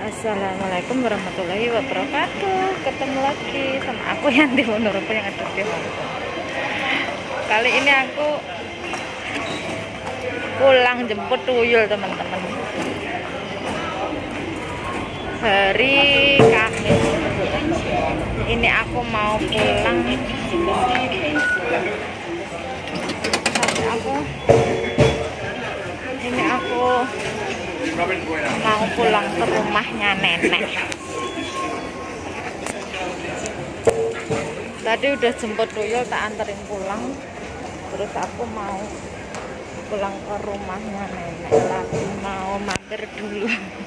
Assalamualaikum warahmatullahi wabarakatuh. Ketemu lagi sama aku Yanti Ponorogo yang ada di Hongkong. Kali ini aku pulang jemput tuyul teman-teman. Hari Kamis. Ini aku mau pulang. Ini aku mau pulang ke rumahnya nenek. Tadi udah jemput tuyul, tak anterin pulang. Terus aku mau pulang ke rumahnya nenek. Tapi mau mampir dulu.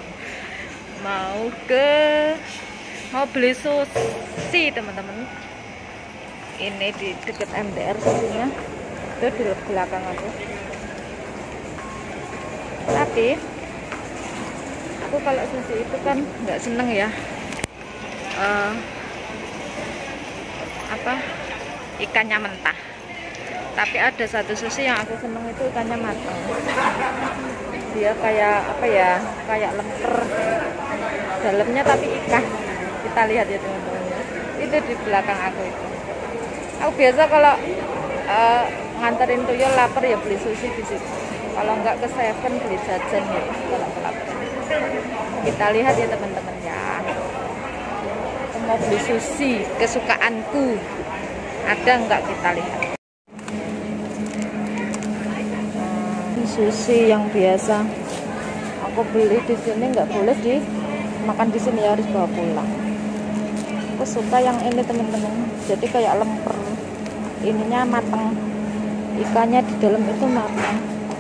Mau beli sushi teman-teman. Ini di dekat MDR susinya. Itu di belakang aku. Tapi aku kalau sushi itu kan nggak seneng ya, ikannya mentah. Tapi ada satu sushi yang aku seneng, itu ikannya matang. Dia kayak lemper dalamnya tapi ikan. Kita lihat ya teman-teman, itu di belakang aku itu. Aku biasa kalau nganterin tuyul lapar ya beli sushi di situ. Kalau nggak ke Seven beli jajan ya kalau lapar. Kita lihat ya teman-teman ya. Aku mau beli sushi kesukaanku. Ada nggak, kita lihat. Sushi yang biasa aku beli di sini nggak boleh dimakan di sini, harus bawa pulang. Aku suka yang ini teman-teman. Jadi kayak lemper. Ininya matang. Ikannya di dalam itu matang.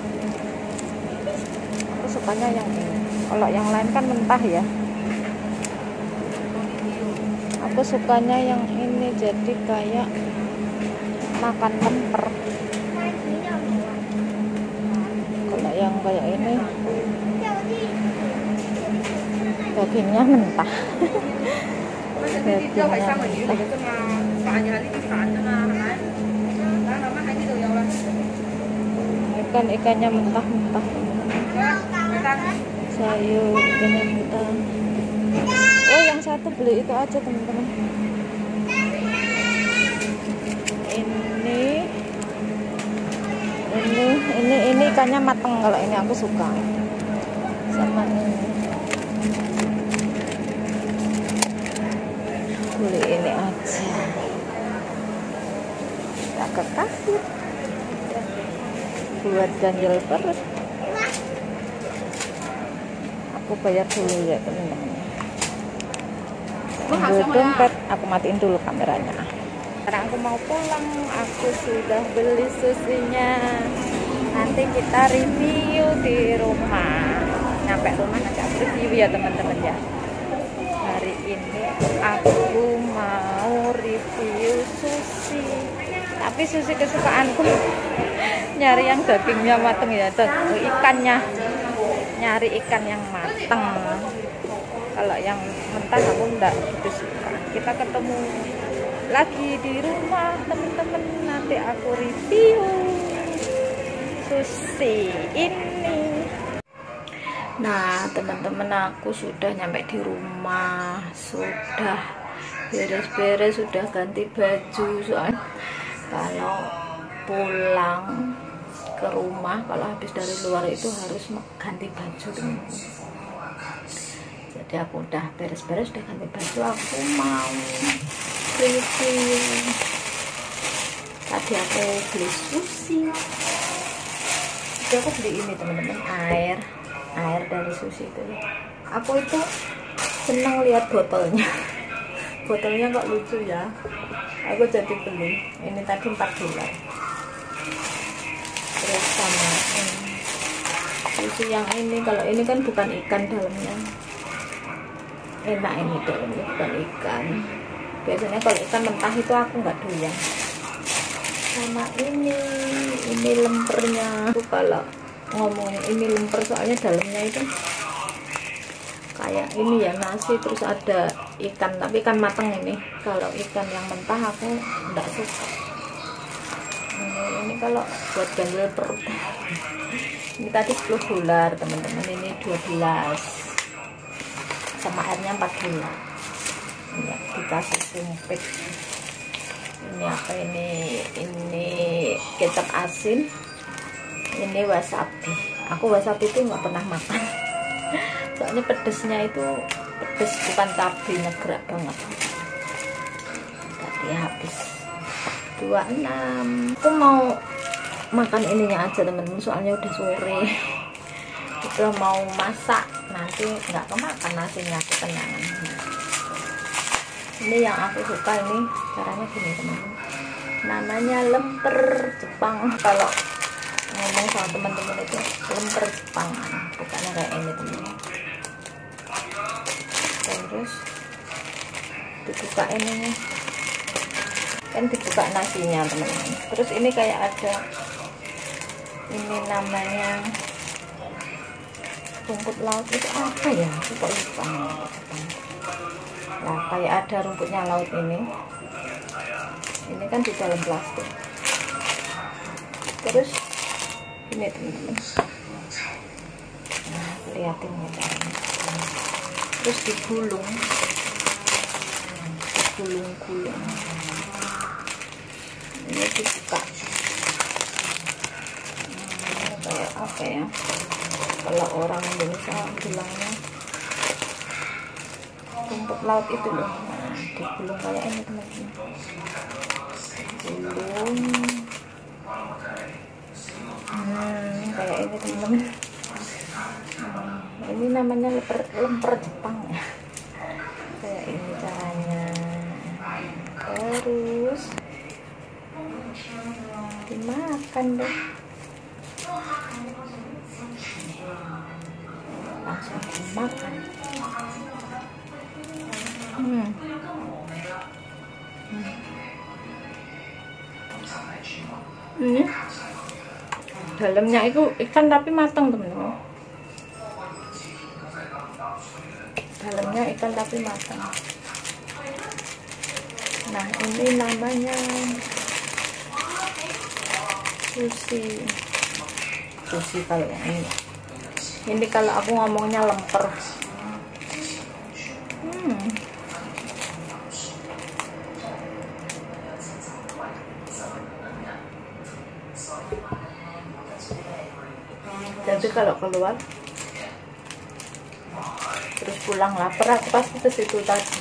Aku sukanya yang ini. Kalau yang lain kan mentah ya. Aku sukanya yang ini, jadi kayak makan lemper. Kalau yang kayak ini dagingnya mentah. Ikannya mentah-mentah. Sayur ikannya mentah. Oh, yang satu beli itu aja teman-teman. Ini ikannya matang. Kalau ini aku suka. Sama ini. Beli ini aja. Tak ke kasir. Buat ganjel perut. Aku bayar dulu ya teman-teman. Ambil dompet, aku matiin dulu kameranya. Sekarang aku mau pulang, aku sudah beli susinya. Nanti kita review di rumah. Nyampe rumah nanti aku review ya teman-teman ya. Hari ini aku mau review sushi. Tapi sushi kesukaanku nyari yang dagingnya mateng ya, ikannya. Nyari ikan yang mateng. Kalau yang mentah aku enggak gitu suka. Kita ketemu lagi di rumah teman-teman, nanti aku review sushi ini. Nah teman-teman, aku sudah nyampe di rumah, sudah beres-beres, sudah ganti baju. Soalnya kalau pulang ke rumah, kalau habis dari luar itu harus ganti baju teman-teman. Jadi aku udah beres-beres, udah ganti baju, aku mau review. Tadi aku beli sushi. Jadi aku beli ini teman-teman, air dari sushi itu. Aku itu senang lihat botolnya. Botolnya kok lucu ya. Aku jadi beli. Ini tadi 4 dolar. Terus sama sushi yang ini. Kalau ini kan bukan ikan dalamnya. Enak ini dalamnya bukan ikan. Biasanya kalau ikan mentah itu aku nggak doyan. Sama ini lempernya. Aku kalau ngomongin ini lemper, soalnya dalamnya itu kayak ini ya, nasi terus ada ikan, tapi ikan matang ini. Kalau ikan yang mentah aku nggak suka. Ini kalau buat ganjel perut. Ini tadi 10 dolar teman-teman, ini 12. sama airnya 4 gula. Ini dikasih sumpit. Ini apa ini? Ini kecap asin. Ini wasabi. Aku wasabi itu nggak pernah makan. Soalnya pedesnya itu pedes, bukan cabai, negrak banget. Tadi habis 26. Aku mau makan ininya aja temen-temen, soalnya udah sore. Udah mau masak, nanti nggak kemakan nasinya, kekenyangan. Ini yang aku suka, ini caranya gini teman-teman, namanya lemper Jepang. Kalau ngomong sama teman-teman itu lemper Jepang, bukannya kayak ini teman-teman. Terus dibuka ini kan, dibuka nasinya teman-teman. Terus ini kayak ada ini namanya rumput laut, itu apa ya, aku kok lupa. Nah, kayak ada rumputnya laut ini kan di dalam plastik. Terus ini teman-teman, nah, lihatin ya caranya. Terus digulung, ini dibuka. Kayak apa ya, kalau orang Indonesia bilangnya rumput laut itu loh. Nah, digulung kayak ini teman-teman, gulung kayak ini teman-teman. Ini namanya lemper Jepang ya, kayak ini caranya. Terus dimakan deh, langsung dimakan. Ini dalamnya itu ikan tapi matang teman-teman. Dalamnya ikan tapi matang. Nah, ini namanya sushi kalau yang ini kalau aku ngomongnya lemper. Jadi kalau keluar terus pulang lapar, aku pasti ke situ tadi.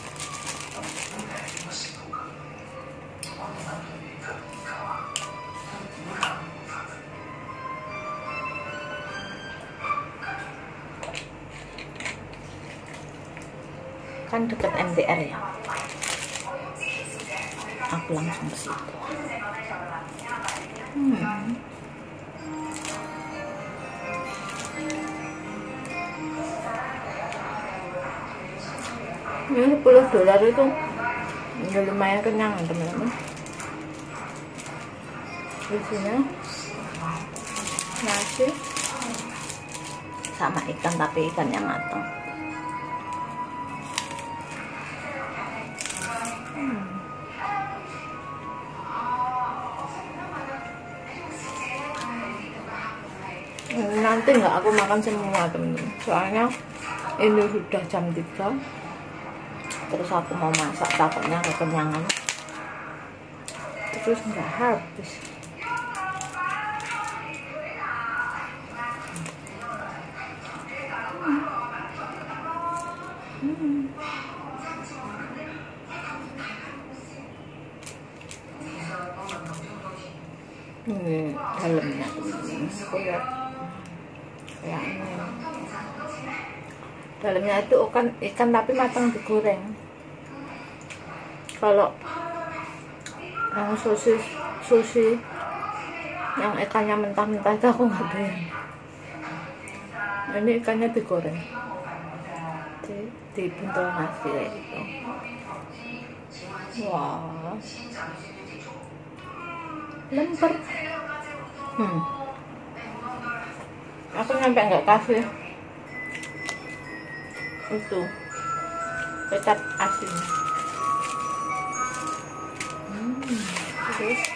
Kan deket MTR ya, aku langsung ke situ. Ini $10 itu udah lumayan kenyang teman-teman. Isinya nasi sama ikan, tapi ikannya matang. Nanti nggak aku makan semua teman-teman, soalnya ini sudah jam 3. Terus aku mau masak, takutnya kekenyangan, terus nggak habis. Ini dalamnya aku lihat kayak ini. Dalamnya itu ikan tapi matang digoreng. Kalau yang sushi yang ikannya mentah-mentah itu aku nggak doyan. Ini ikannya digoreng, dibuntel nasi kayak gitu. Wah, lemper. Aku nyampe nggak kasih itu kecap asin. Terus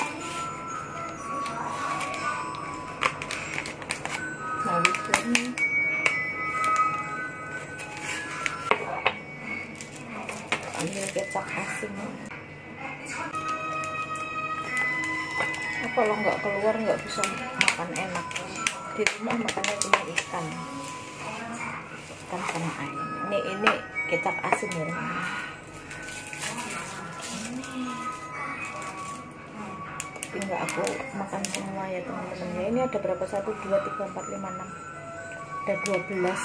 habis ini ambil kecap asin. Kalau nggak keluar nggak bisa makan enak. Di rumah makannya cuma ikan sama air. Ini kecap asin ya teman-teman. Tapi nggak aku makan semua ya teman-teman ya. Ini ada berapa? 1, 2, 3, 4, 5, 6, ada 12.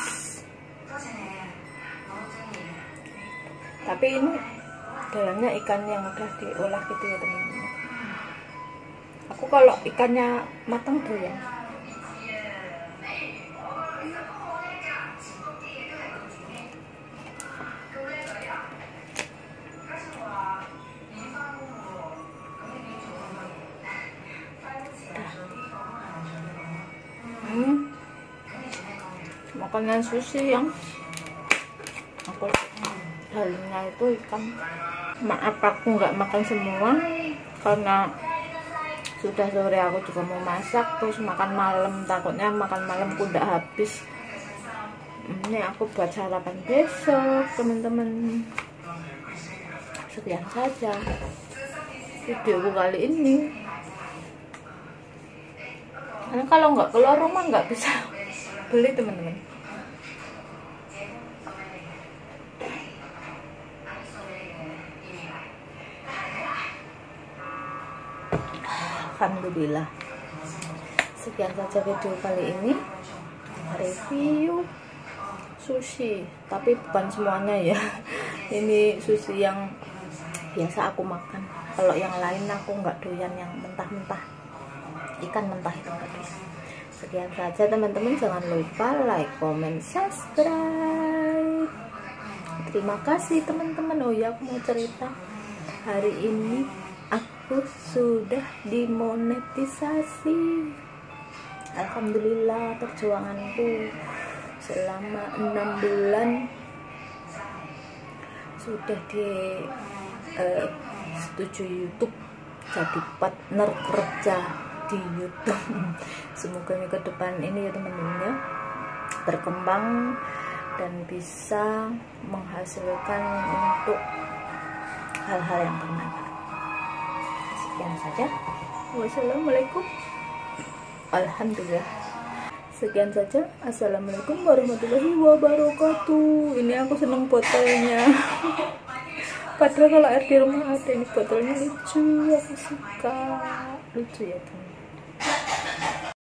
Tapi ini dalamnya ikan yang udah diolah gitu ya teman-teman. Aku kalau ikannya matang doyan. Makanan sushi yang aku dalamnya itu ikan. Maaf aku nggak makan semua karena sudah sore aku juga mau masak, terus makan malam, takutnya makan malamku udah habis. Ini aku buat sarapan besok teman-teman. Sekian saja videoku kali ini. Karena kalau nggak keluar rumah nggak bisa beli teman-teman. Alhamdulillah. Sekian saja video kali ini, review sushi, tapi bukan semuanya ya. Ini sushi yang biasa aku makan. Kalau yang lain aku nggak doyan yang mentah-mentah, ikan mentah itu nggak doyan. Sekian saja teman-teman, jangan lupa like, comment, subscribe. Terima kasih teman-teman. Oh ya, aku mau cerita, hari ini aku sudah dimonetisasi. Alhamdulillah, perjuanganku selama 6 bulan sudah disetujui YouTube jadi partner kerja di YouTube. Semoga ke depan ini ya teman-teman ya, berkembang dan bisa menghasilkan untuk hal-hal yang bermanfaat. Sekian saja. Wassalamualaikum. Alhamdulillah. Sekian saja. Assalamualaikum warahmatullahi wabarakatuh. Ini aku seneng botolnya. Padahal kalau air di rumah ada, ini botolnya lucu, aku suka. Lucu ya teman.